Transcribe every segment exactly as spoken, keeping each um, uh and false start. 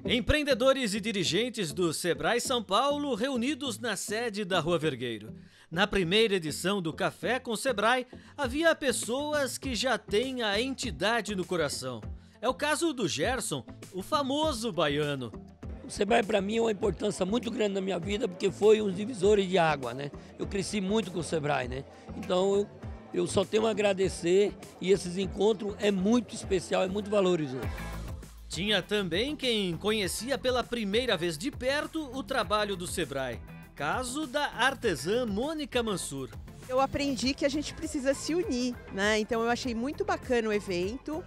Empreendedores e dirigentes do Sebrae São Paulo reunidos na sede da Rua Vergueiro. Na primeira edição do Café com Sebrae, havia pessoas que já têm a entidade no coração. É o caso do Gerson, o famoso baiano. O Sebrae para mim é uma importância muito grande na minha vida porque foi um divisor de água, né? Eu cresci muito com o Sebrae, né? Então eu, eu só tenho a agradecer e esses encontros é muito especial, é muito valorizado. Tinha também quem conhecia pela primeira vez de perto o trabalho do Sebrae. Caso da artesã Mônica Mansur. Eu aprendi que a gente precisa se unir, né? Então eu achei muito bacana o evento,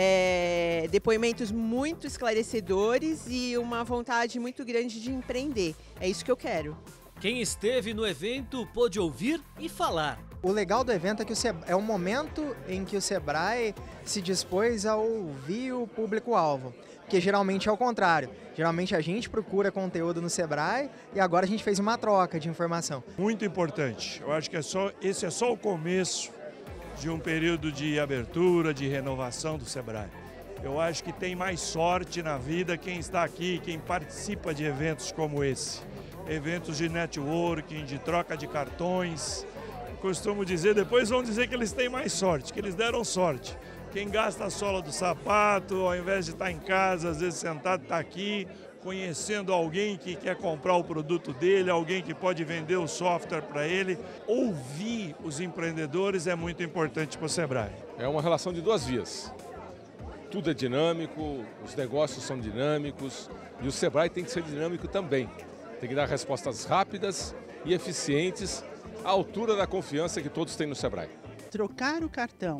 é, depoimentos muito esclarecedores e uma vontade muito grande de empreender. É isso que eu quero. Quem esteve no evento pôde ouvir e falar. O legal do evento é que o Sebrae, é um momento em que o Sebrae se dispôs a ouvir o público-alvo, porque geralmente é o contrário. Geralmente a gente procura conteúdo no Sebrae e agora a gente fez uma troca de informação. Muito importante. Eu acho que é só, esse é só o começo de um período de abertura, de renovação do Sebrae. Eu acho que tem mais sorte na vida quem está aqui, quem participa de eventos como esse. Eventos de networking, de troca de cartões. Costumo dizer, depois vão dizer que eles têm mais sorte, que eles deram sorte. Quem gasta a sola do sapato, ao invés de estar em casa, às vezes sentado, está aqui, conhecendo alguém que quer comprar o produto dele, alguém que pode vender o software para ele. Ouvir os empreendedores é muito importante para o Sebrae. É uma relação de duas vias. Tudo é dinâmico, os negócios são dinâmicos e o Sebrae tem que ser dinâmico também. Tem que dar respostas rápidas e eficientes à altura da confiança que todos têm no Sebrae. Trocar o cartão,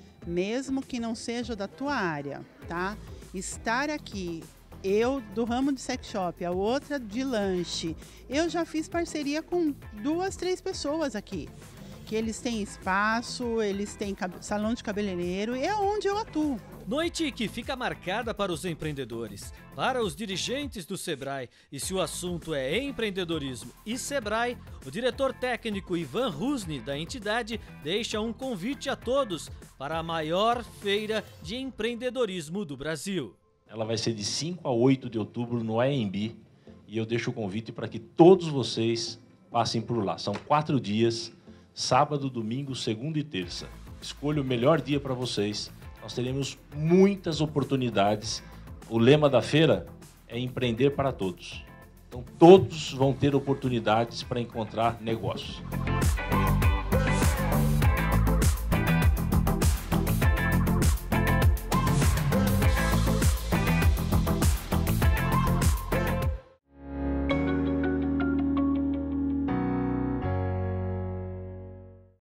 mesmo que não seja da tua área, tá? Estar aqui, eu do ramo de sex shop, a outra de lanche. Eu já fiz parceria com duas, três pessoas aqui. Que eles têm espaço, eles têm salão de cabeleireiro, é onde eu atuo. Noite que fica marcada para os empreendedores, para os dirigentes do Sebrae. E se o assunto é empreendedorismo e Sebrae, o diretor técnico Ivan Rusni, da entidade, deixa um convite a todos para a maior feira de empreendedorismo do Brasil. Ela vai ser de cinco a oito de outubro no A M B e eu deixo o convite para que todos vocês passem por lá. São quatro dias, sábado, domingo, segunda e terça. Escolha o melhor dia para vocês. Nós teremos muitas oportunidades. O lema da feira é empreender para todos. Então todos vão ter oportunidades para encontrar negócios.